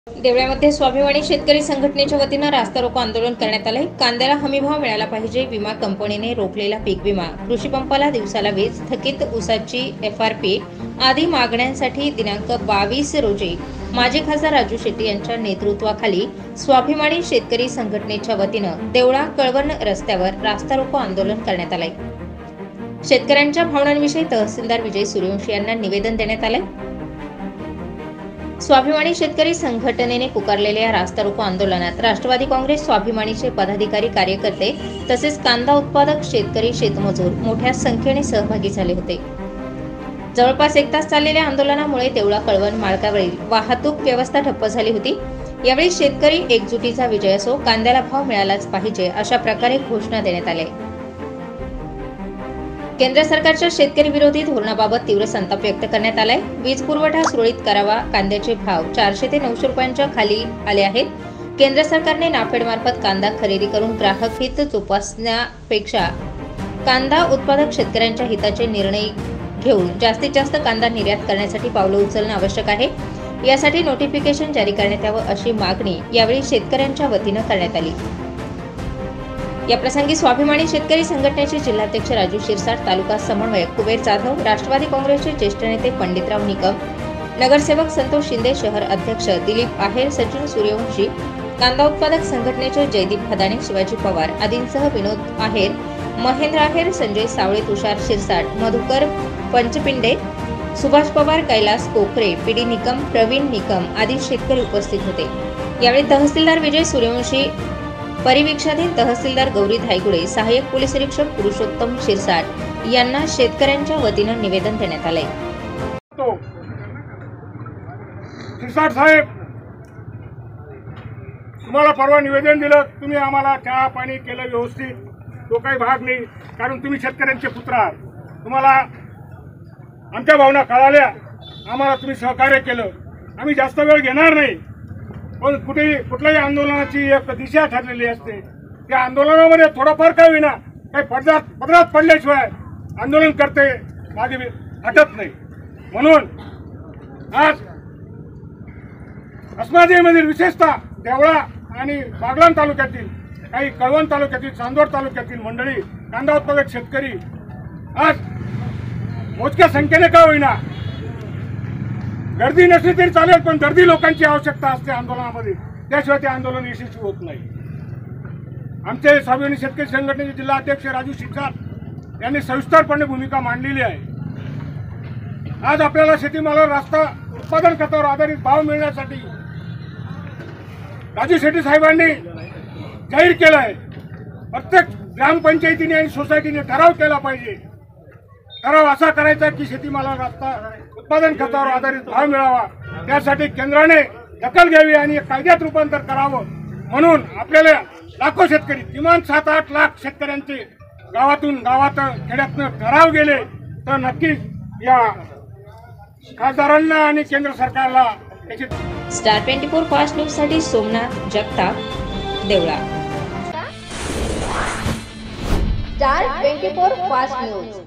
देवळ्यामध्ये स्वाभिमानी शेतकरी संघटनेच्या वतीनं रास्ता रोको आंदोलन करण्यात आले। कांद्याला हमीभाव मिळाला पाहिजे, विमा कंपनीने रोखलेला पीक विमा, कृषी पंपाला दिवसाला वीज, थकीत ऊसाची FRP आदी मागण्यांसाठी दिनांक 22 रोजी माजी खासदार राजू शेट्टी यांच्या नेतृत्वाखाली स्वाभिमानी शेतकरी संघटनेच्या वतीनं देवळा कळवण रस्त्यावर रास्ता रोको आंदोलन करण्यात आले। शेतकऱ्यांच्या भावनांविषयी तहसीलदार विजय सूर्यवंशी यांना निवेदन देण्यात आले। स्वाभिमानी शेतकरी संघटनेने पुकारलेल्या या रास्ता रोको आंदोलनात राष्ट्रवादी काँग्रेस स्वाभिमानीचे पदाधिकारी कार्यकर्ते तसेच कांदा उत्पादक शेतकरी शेतमजूर मोठ्या संख्येने सहभागी झाले होते। जवळपास 1 तास चाललेल्या आंदोलनामुळे देवळा कळवण मार्गावरील वाहतूक व्यवस्था ठप्प झाली होती। यावेळी शेतकरी एकजुटीचा विजय असो, कांद्याला भाव मिळालाच पाहिजे अशा प्रकारे घोषणा देण्यात आल्या। केंद्र सरकारच्या शेतकरी विरोधी धोरणाबाबत तीव्र संताप व्यक्त करण्यात आलाय। वीज पुरवठा सुरळीत करावा, कांद्याचे भाव 400 ते 900 रुपयांच्या खाली आले आहेत। केंद्र सरकारने नाफेड मार्फत कांदा खरेदी करून ग्राहक हित जोपासण्यापेक्षा कांदा उत्पादक शेतकऱ्यांच्या हिताचे निर्णय घेऊन जास्तीत जास्त कांदा निर्यात करण्यासाठी पावलं उचलणं आवश्यक आहे। यासाठी नोटिफिकेशन जारी करण्यात यावं अशी मागणी यावेळी शेतकऱ्यांच्या वतीनं करण्यात आली। या प्रसंगी स्वाभिमानी शेतकरी संघटनेचे जिल्हाध्यक्ष राजू शिरसाट, तालुका समन्वयक कुबेर जाधव, राष्ट्रवादी काँग्रेसचे ज्येष्ठ नेते पंडितराव निकम, नगरसेवक संतोष शिंदे, शहर अध्यक्ष दिलीप आहेर, सचिन सूर्यवंशी, कांदा उत्पादक संघटनेचे जयदीप खदाणे, शिवाजी पवार आदींसह विनोद आहेर, महेंद्र आहेर, संजय सावळे, तुषार शिरसाट, मधुकर पंचपिंडे, सुभाष पवार, कैलास कोकरे, पीडी निकम, प्रवीण निकम आदी शेतकरी उपस्थित होते। यावेळी तहसीलदार विजय सूर्यवंशी, परिवीक्षाधीन तहसीलदार गौरी धायगुडे, सहाय्यक पोलीस निरीक्षक पुरुषोत्तम शिरसाट यांना शेतकऱ्यांच्या वतीनं निवेदन देण्यात आले। शिरसाट साहेब, तुम्हाला परवा निवेदन दिलं, तुम्ही आम्हाला चहा पाणी केलं व्यवस्थित, तो काही भाग नाही, कारण तुम्ही शेतकऱ्यांचे पुत्र आहात। तुम्हाला आमच्या भावना कळाल्या, आम्हाला तुम्ही सहकार्य केलं। आम्ही जास्त वेळ घेणार नाही, पण कुठल्याही आंदोलनाची एक दिशा ठरलेली असते। त्या आंदोलनामध्ये थोडंफार का होईना काही पदरात पडल्याशिवाय आंदोलन करते मागे हटत नाही। म्हणून आज उस्मानाबादमधील विशेषतः देवळा आणि बागलाण तालुक्यातील, काही कळवण तालुक्यातील, चांदवड तालुक्यातील मंडळी, कांदा उत्पादक शेतकरी आज मोजक्या संख्येने का होईना, गर्दी नसली तरी चालेल, पण गर्दी लोकांची आवश्यकता असते आंदोलनामध्ये, त्याशिवाय ते आंदोलन यशस्वी होत नाही। आमचे स्वाभिमानी शेतकरी संघटनेचे जिल्हा अध्यक्ष राजू शिरसाट यांनी सविस्तरपणे भूमिका मांडलेली आहे। आज आपल्याला शेतीमालावर रास्ता उत्पादन खतावर आधारित भाव मिळण्यासाठी राजू शेट्टी साहेबांनी जाहीर केलं आहे, प्रत्येक ग्रामपंचायतीने आणि सोसायटीने ठराव केला पाहिजे। ठराव असा करायचा की शेतीमालावर रास्ता उत्पादन खतावर आधारित भाव मिळावा, त्यासाठी केंद्राने दखल घ्यावी आणि कायद्यात रूपांतर करावं। म्हणून आपल्याला लाखो शेतकरी, किमान 7-8 लाख शेतकऱ्यांचे गावातून गावात खेड्यातून ठराव गेले तर नक्कीच या खासदारांना आणि केंद्र सरकारला त्याची। स्टार 24 फास्ट न्यूज साठी Somnath Jagtap, Deola. Star 24 fast news.